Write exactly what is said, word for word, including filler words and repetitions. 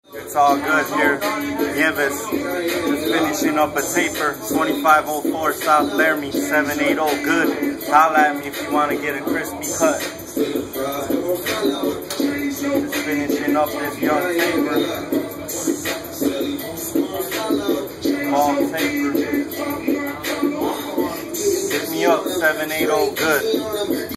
It's all good here. Nieves, just finishing up a taper. twenty-five oh four South Laramie, seven eighty good. Holla at me if you want to get a crispy cut. Just finishing up this young taper. Ball taper. Hit me up, seven eighty good.